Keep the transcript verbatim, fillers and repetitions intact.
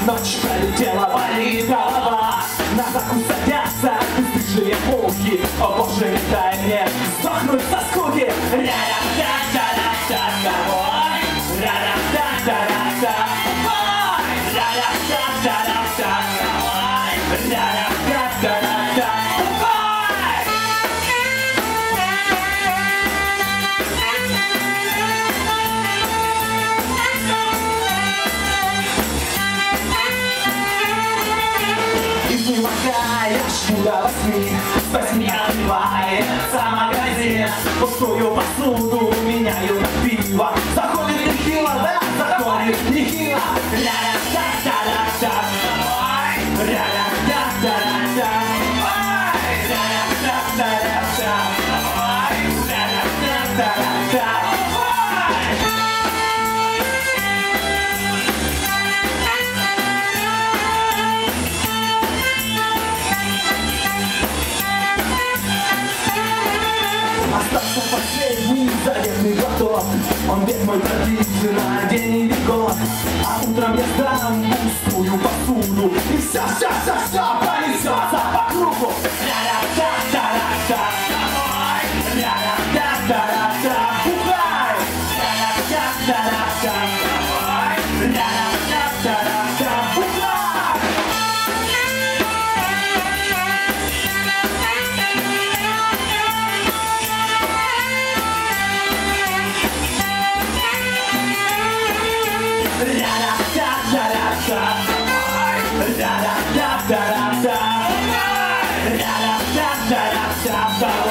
Ночь пролетела, болит голова. На закус садятся бесстыжие мухи. О боже, не дай мне сдохнуть со скуки. Ра-ра-та-та-ра-та-та, ой, ра-ра-та-та-ра-та, ой, ра-ра-та-та-ра-та, ой, ра-ра-та-та-ра-та, ой. Изнемогая, шуга восьми, восьми отбивается магазин. Пустую посуду меняю на пиво. Заходит нехило, да, заходит нехило. Ля-ля-та-та-ля-та, ой, ля-ля-та-та-ля-та, ой, ля-ля-та-та-ля-та, ой, ля-ля-та-та-ля-та, ой. Остался последний заветный глоток. Он век мой продлится на день или год. А утром я сдам пустую посуду. И вся, вся, вся, вся понесется по кругу. Ля-ля-та-та-ля-та, ой, ля-ля-та-та-ля-та, бухай. Ля-ля-та-та-ля-та, ой, ля-ля-та-та-ля-та, бухай. Ля-ля-та-та-ля-та, ля-ля-та-та-ля-та, ля-ля-та-та-ля-та.